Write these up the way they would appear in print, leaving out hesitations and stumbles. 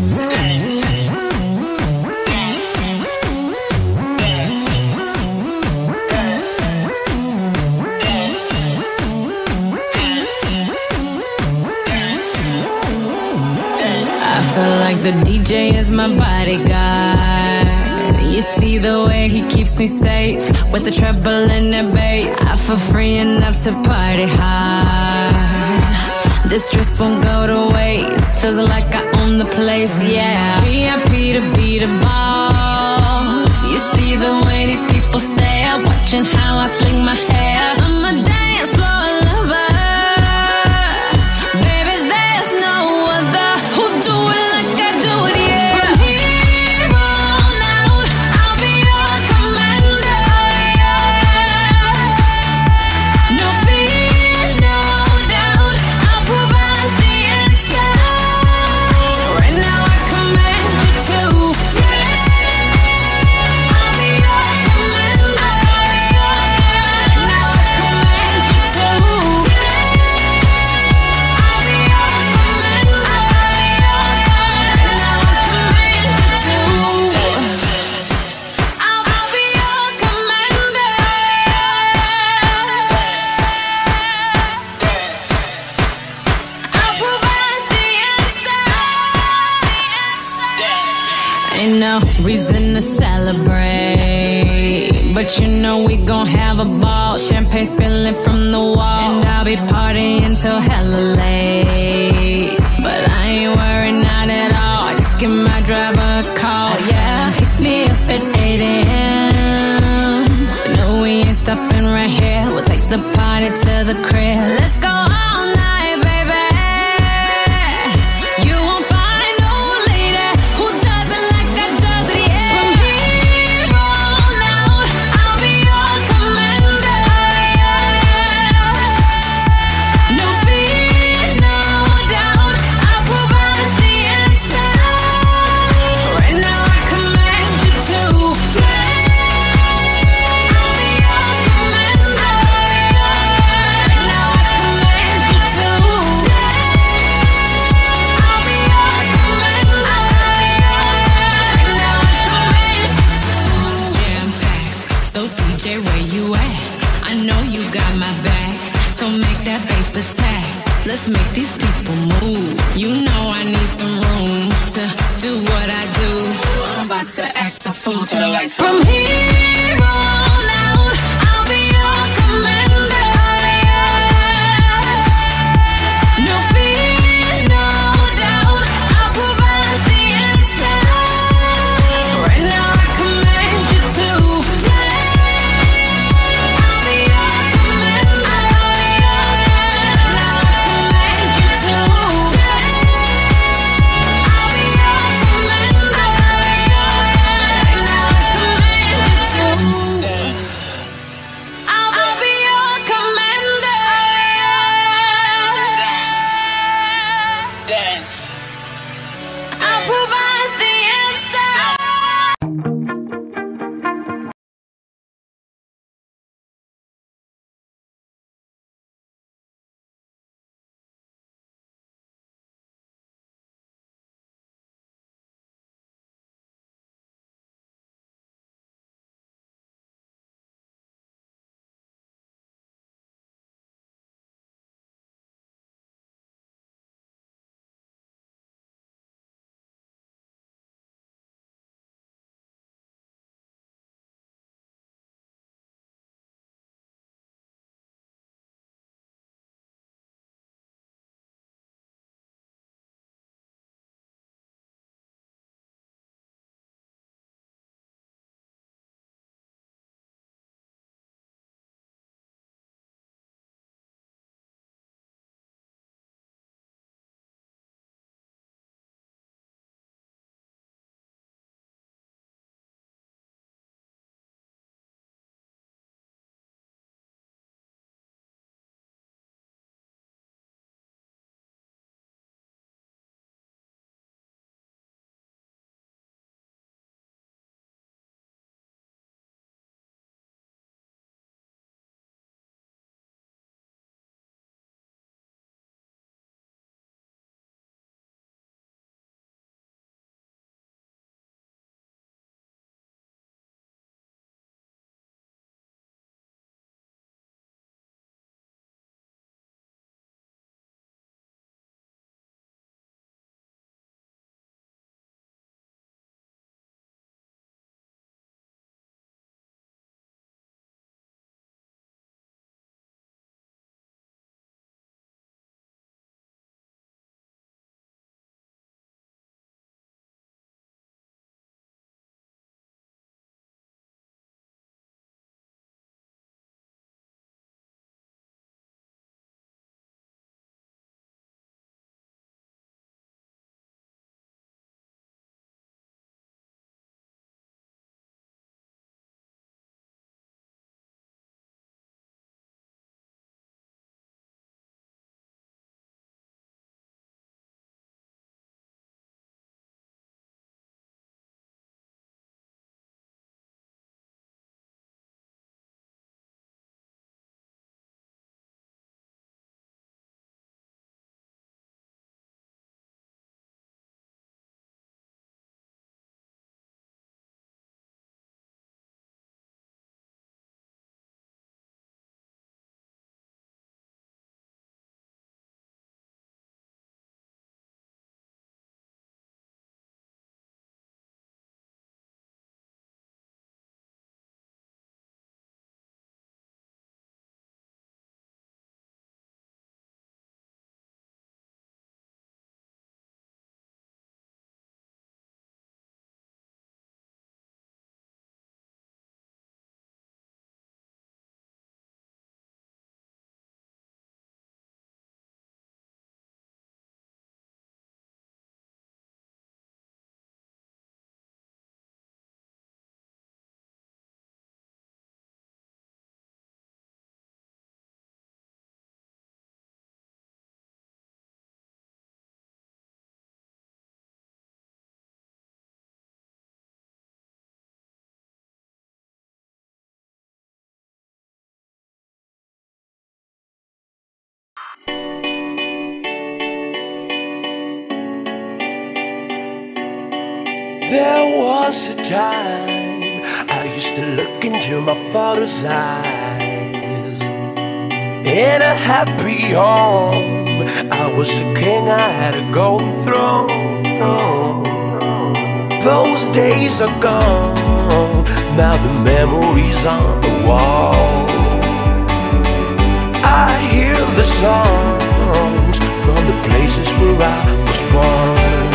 I feel like the DJ is my bodyguard. You see the way he keeps me safe with the treble and the bass. I feel free enough to party hard. This stress won't go to waste. Feels like I own the place, yeah. VIP to be the boss. You see the way these people stare, watching how I fling my hair. I'm a dance floor lover. Baby, there's no other who do it like I do it, yeah. From here on out, I'll be your commander. No fear, no doubt, I'll provide the answer. Right now I command you to. I'll be your commander. Right now I command you to. I'll be your commander. Right now I command you to. I'll be your commander. I'll provide the answer. Ain't no reason to celebrate, but you know we gon' have a ball. Champagne spilling from the wall, and I'll be partying till hella late. But I ain't worried, not at all. Just give my driver a call, yeah. Pick me up at 8 a.m. No, we ain't stopping right here. We'll take the party to the crib. Let's go all night, baby. You won't find no lady who does it like I does it, yeah. From here on out, I'll be your commander. No fear, no doubt, I'll provide the answer. Right now I command you to. I'll be your commander. Right now I command you to. I'll be your commander. Right now I command you to. Jam-packed, so DJ, where you at? I know you got my back, so make that bass attack. Let's make these people move. You know I need some room to do what I do. I'm about to act a fool to the lights. From here on out, I'll be your commander. No fear, no doubt, I'll provide the answer. Right now I command you to. I'll be your commander. Right now I command you to. I'll be your commander. Right now I command you to. There was a time I used to look into my father's eyes. In a happy home, I was a king, I had a golden throne. Those days are gone, now the memories on the wall. I hear the songs from the places where I was born.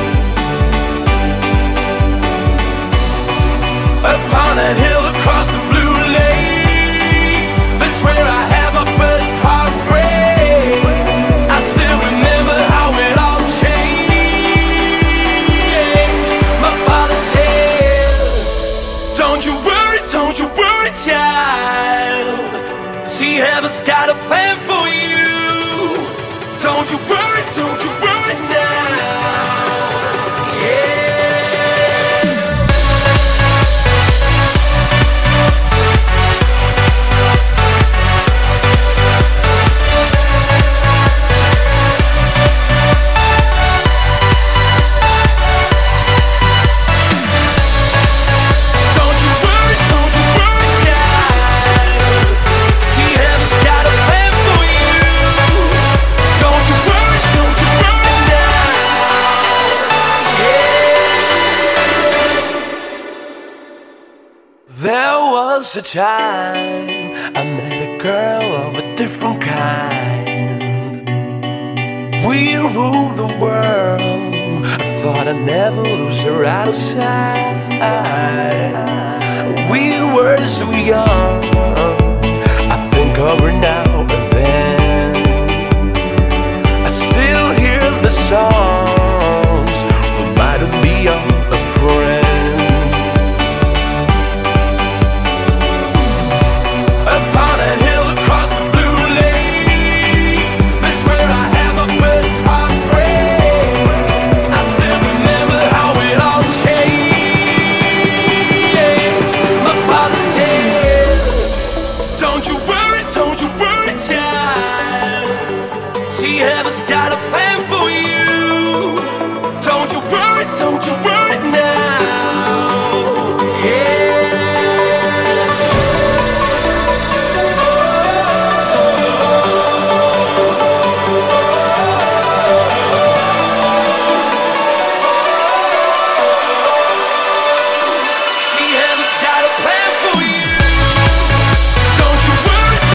Upon that hill across the blue lake, that's where I had my first heartbreak. I still remember how it all changed. My father said, don't you worry, child. See, heaven's got a plan for you. Don't you worry now. There was a time I met a girl of a different kind. We ruled the world, I thought I'd never lose her out of sight. We were so young, I think of her now and then. I still hear the songs, reminding me of a friend. See, heaven's got a plan for you. Don't you worry